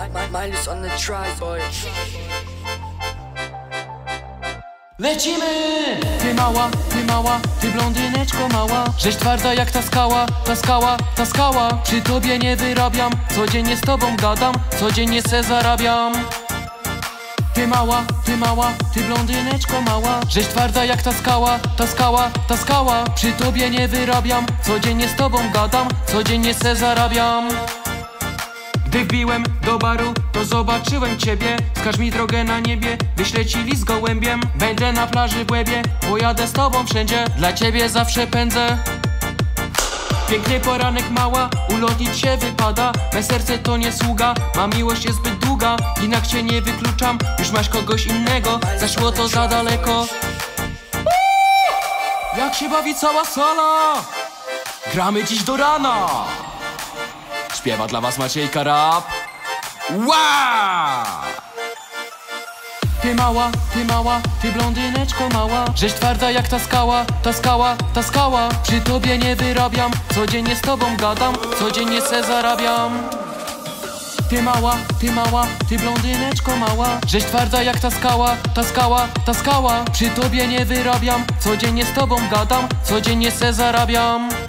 Minus on the tries, boy. Lecimy! Ty mała, ty blondyneczko mała. Żeś twarda jak ta skała, ta skała, ta skała. Przy tobie nie wyrabiam, codziennie z tobą gadam, codziennie se zarabiam. Ty mała, ty blondyneczko mała. Żeś twarda jak ta skała, ta skała, ta skała. Przy tobie nie wyrabiam, codziennie z tobą gadam, codziennie se zarabiam. Gdy wbiłem do baru, to zobaczyłem ciebie. Wskaż mi drogę na niebie, wyślę ci list gołębiem. Będę na plaży w Łebie, pojadę z tobą wszędzie. Dla ciebie zawsze pędzę. Piękny poranek mała, ulotnić się wypada. Me serce to nie sługa, ma miłość jest zbyt długa. Inak cię nie wykluczam, już masz kogoś innego. Zaszło to za daleko. Jak się bawi cała sala? Gramy dziś do rana. Śpiewa dla was Maciejka Rap. Wow! Ty mała, ty blondyneczko mała. Żeś twarda jak ta skała, ta skała, ta skała. Przy tobie nie wyrabiam, codziennie z tobą gadam, codziennie se zarabiam. Ty mała, ty blondyneczko mała. Żeś twarda jak ta skała, ta skała, ta skała. Przy tobie nie wyrabiam, codziennie z tobą gadam, codziennie se zarabiam.